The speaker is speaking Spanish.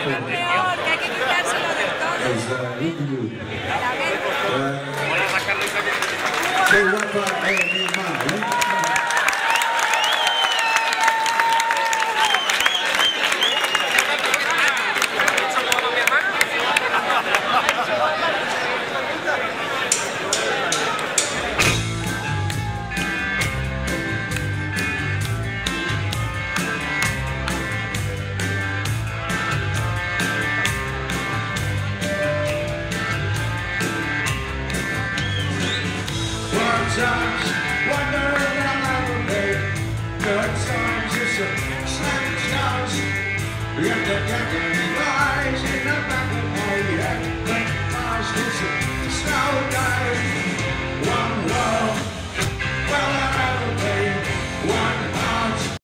peor, que hay que quitárselo del todo. Qué guapa es mi hermana, ¿eh? Times, wonder that I'll make. Good times, it's a slamming stars. Yet the devil lies in the back of my head. But Mars is a slow dive.